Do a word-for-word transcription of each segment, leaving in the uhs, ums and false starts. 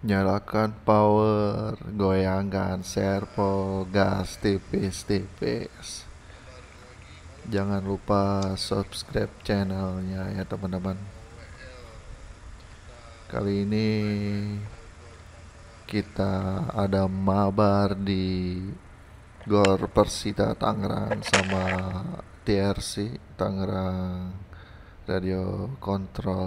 Nyalakan power, goyangkan servo, gas tipis-tipis. Jangan lupa subscribe channelnya ya teman-teman. Kali ini kita ada mabar di Gor Persita Tangerang sama T R C Tangerang Radio Kontrol.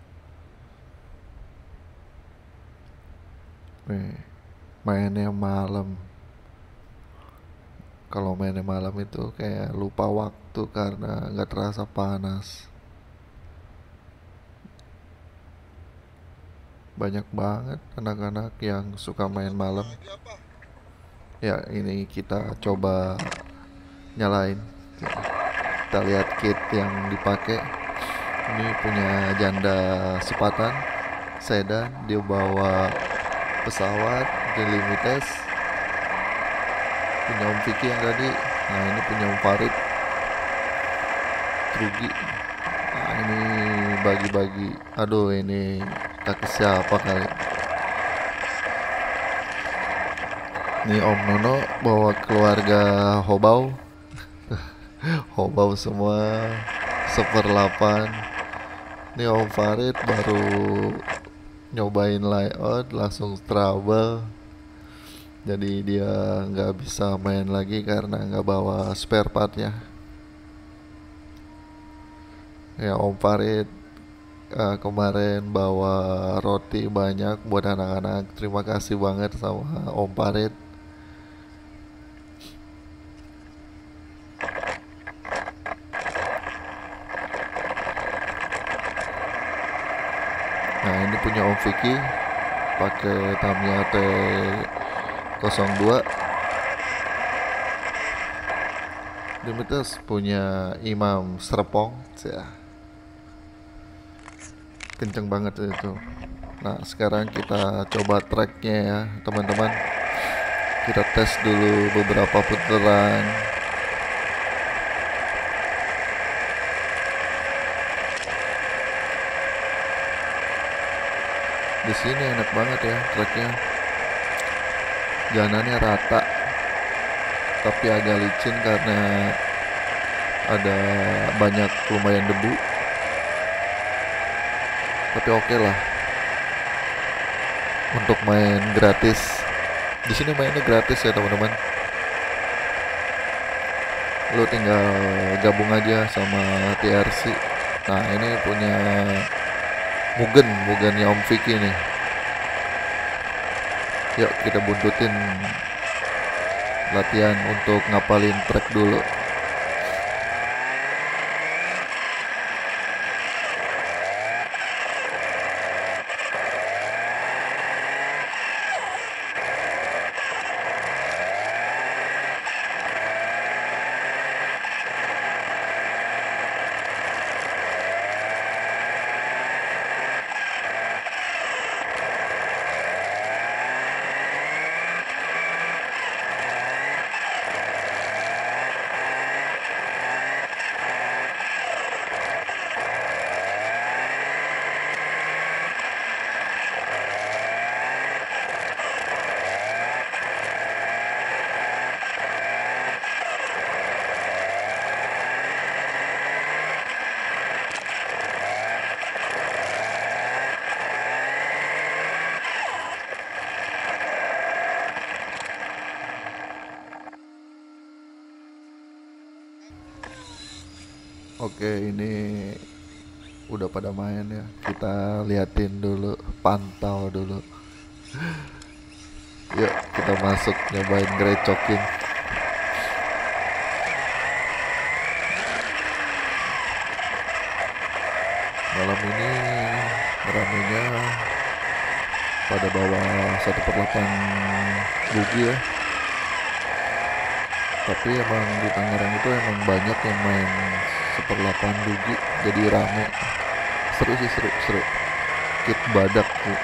Nih, mainnya malam. Kalau mainnya malam itu kayak lupa waktu karena nggak terasa panas. Banyak banget anak-anak yang suka main malam. Ya, ini kita coba nyalain. Kita lihat kit yang dipakai. Ini punya janda sepatan sedan, dia bawa pesawat delimites, punya Om Vicky yang tadi. Nah, ini punya Om Farid Trugi. Nah, ini bagi-bagi. Aduh, ini kaki siapa kali. Ini Om Nono bawa keluarga Hobau. Hobau semua seperlapan. Ini Om Farid baru nyobain layout langsung trouble, jadi dia nggak bisa main lagi karena nggak bawa spare partnya. Ya, Om Farid uh, kemarin bawa roti banyak buat anak-anak. Terima kasih banget sama Om Farid. Nah, ini punya Om Vicky pakai Tamiya T nol dua. Dimitas punya Imam Serpong. Ya, kenceng banget itu. Nah, sekarang kita coba tracknya ya teman-teman. Kita tes dulu beberapa putaran. Di sini enak banget ya tracknya. Jalanannya rata, tapi agak licin karena ada banyak lumayan debu. Tapi oke okay lah untuk main gratis. Di sini mainnya gratis ya teman-teman. Lu tinggal gabung aja sama T R C. Nah, ini punya Mugen, Mugennya Om Vicky nih. Yuk kita buntutin latihan untuk ngapalin track dulu. Oke, ini udah pada main ya. Kita liatin dulu, pantau dulu. Yuk kita masuk nyobain grecokin. Malam ini ramenya pada bawah satu per delapan bugi ya. Tapi emang di Tangerang itu emang banyak yang main seperlapan bugi, jadi rame. Seru sih, seru seru kit badak tuh.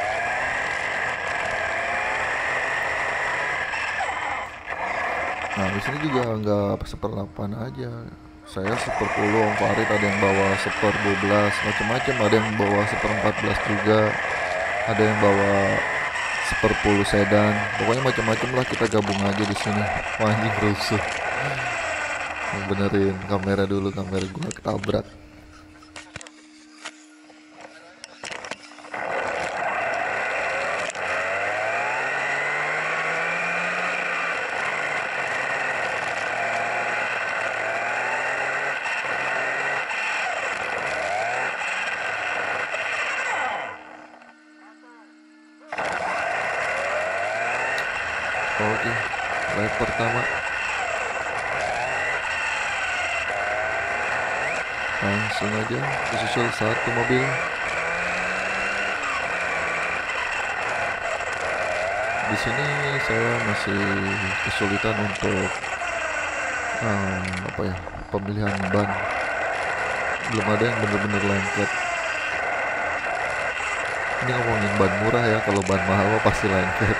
Nah, di sini juga nggak seperlapan aja. Saya seperpuluh, Om Farid ada yang bawa seper dua belas, macam-macam. Ada yang bawa seper empat belas juga. Ada yang bawa seperpuluh sedan, pokoknya macam-macam lah kita gabung aja di sini. Wah, anjing rusuh. Yang benerin kamera dulu, kamera gua ketabrak. Oke, lap pertama langsung aja disusul satu mobil. Di sini saya masih kesulitan untuk um, apa ya pemilihan ban, belum ada yang bener-bener lengket. Ini ngomongin ban murah ya, kalau ban mahal mah pasti lengket.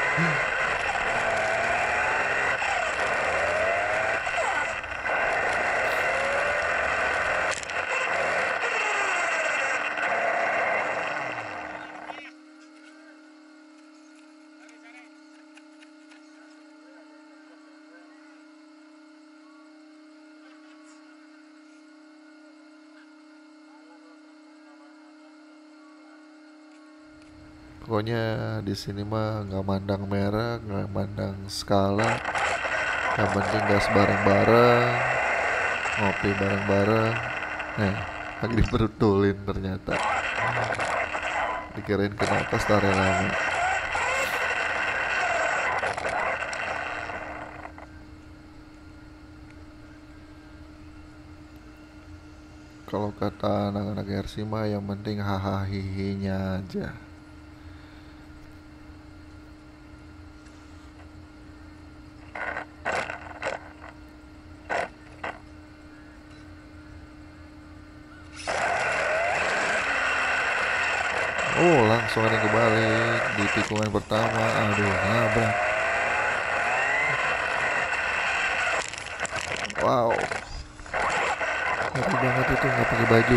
Pokoknya di sini mah nggak mandang merek, nggak mandang skala, yang penting gas bareng-bareng, ngopi bareng-bareng. Eh, lagi diperutulin ternyata. Dikirain kena atas tare lama. Kalau kata anak-anak R C mah yang penting hahaha hihinya aja. Oh, langsung ada yang kebalik di tikungan pertama. Aduh, nabrak. Wow, ngeri banget itu nggak pakai baju.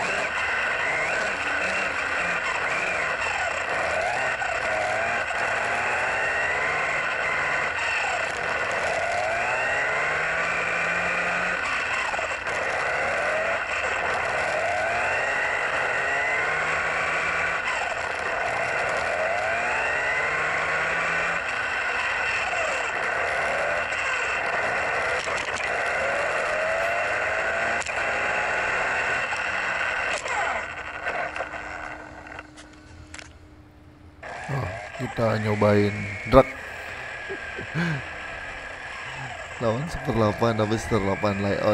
Oh, kita nyobain drag lawan Super delapan, tapi Super delapan layout.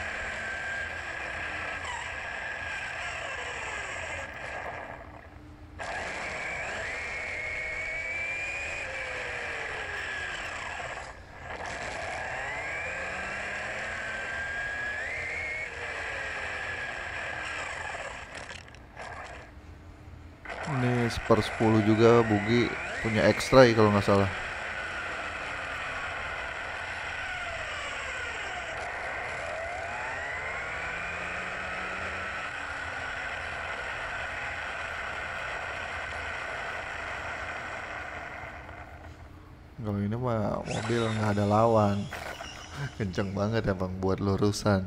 Ini Super sepuluh juga Bugi punya ekstra ya kalau nggak salah. Kalau ini mah mobil nggak ada lawan. Kenceng banget emang buat lurusan.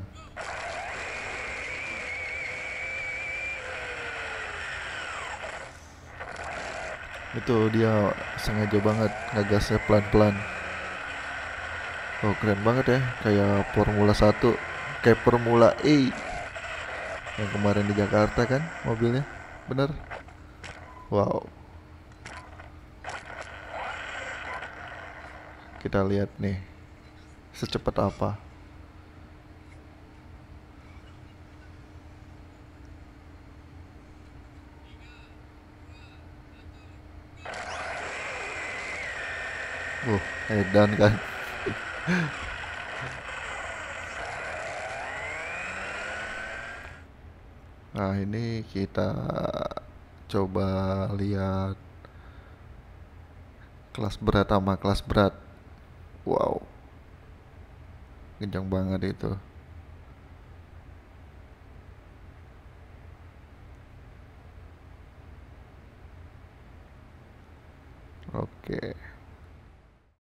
Itu dia sengaja banget ngegasnya pelan-pelan. Oh, keren banget ya, kayak Formula satu, kayak Formula E yang kemarin di Jakarta kan mobilnya. Bener. Wow. Kita lihat nih secepat apa. Uh, edan kan. Nah, ini kita coba lihat kelas berat sama kelas berat. Wow, kencang banget itu. Oke.